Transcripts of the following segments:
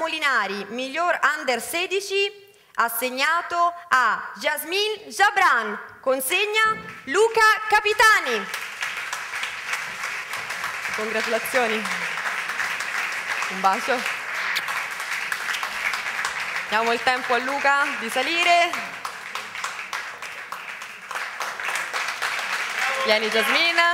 Molinari, miglior Under 16, assegnato a Jasmine Jabran. Consegna Luca Capitani. Congratulazioni. Un bacio. Diamo il tempo a Luca di salire. Vieni Jasmine.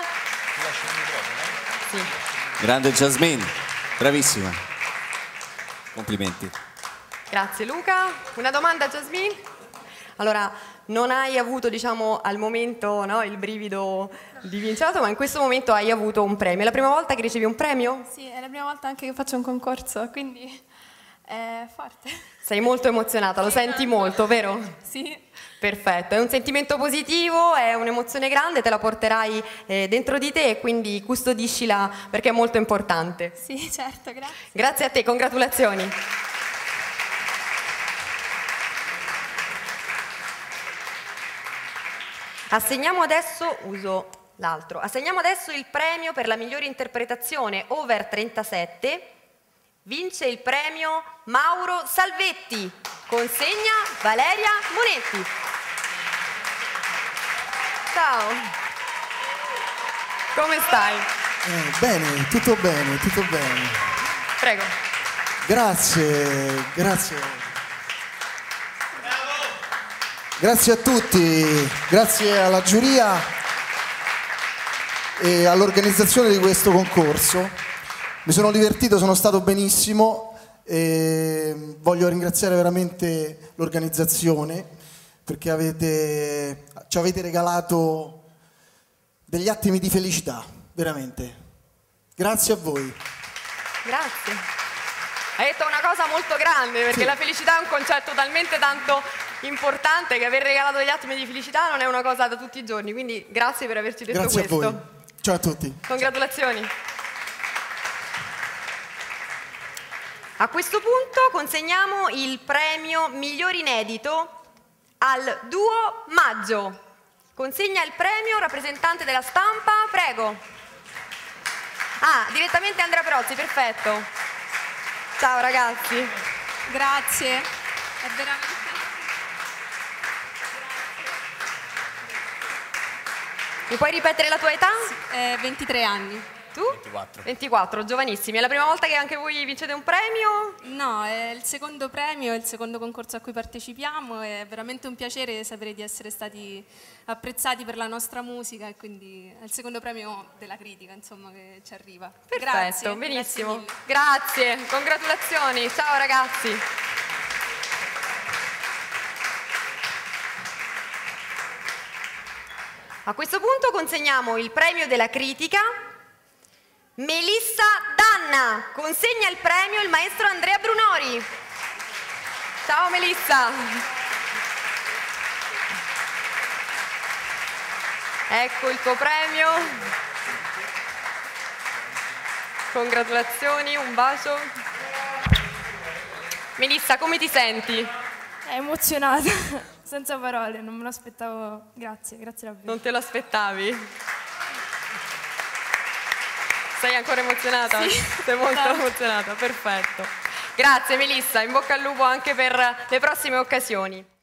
Sì. Grande Jasmine, bravissima. Complimenti. Grazie Luca. Una domanda Jasmine? Allora, non hai avuto, diciamo, al momento, no, il brivido di vincere, ma in questo momento hai avuto un premio. È la prima volta che ricevi un premio? Sì, è la prima volta anche che faccio un concorso, quindi è forte. Sei molto emozionata, lo senti molto, vero? Sì. Perfetto, è un sentimento positivo, è un'emozione grande, te la porterai dentro di te e quindi custodiscila perché è molto importante. Sì, certo, grazie. Grazie a te, congratulazioni. Assegniamo adesso, uso l'altro, assegniamo adesso il premio per la migliore interpretazione over 37. Vince il premio Mauro Salvetti. Consegna Valeria Monetti. Ciao. Come stai? Bene, tutto bene, tutto bene. Prego. Grazie, grazie. Grazie a tutti, grazie alla giuria e all'organizzazione di questo concorso. Mi sono divertito, sono stato benissimo e voglio ringraziare veramente l'organizzazione perché ci avete regalato degli attimi di felicità, veramente. Grazie a voi. Grazie. Hai detto una cosa molto grande perché sì. La felicità è un concetto talmente tanto importante che aver regalato degli attimi di felicità non è una cosa da tutti i giorni, quindi grazie per averci detto grazie questo. Grazie a voi. Ciao a tutti. Congratulazioni. A questo punto consegniamo il premio miglior inedito al duo Maggio. Consegna il premio rappresentante della stampa, prego. Ah, direttamente Andrea Perozzi, perfetto. Ciao ragazzi. Grazie. È veramente... Mi puoi ripetere la tua età? 23 anni. Tu? 24. 24, giovanissimi. È la prima volta che anche voi vincete un premio? No, è il secondo premio, è il secondo concorso a cui partecipiamo, è veramente un piacere sapere di essere stati apprezzati per la nostra musica e quindi è il secondo premio della critica, insomma, che ci arriva. Perfetto, grazie, benissimo. Grazie, grazie, congratulazioni. Ciao ragazzi. A questo punto consegniamo il premio della critica. Melissa Danna, consegna il premio il maestro Andrea Brunori. Ciao Melissa. Ecco il tuo premio. Congratulazioni, un bacio. Melissa, come ti senti? È emozionata, senza parole, non me lo aspettavo. Grazie, grazie davvero. Non te lo aspettavi? Sei ancora emozionata? Sì. Sei molto emozionata, perfetto. Grazie Melissa, in bocca al lupo anche per le prossime occasioni.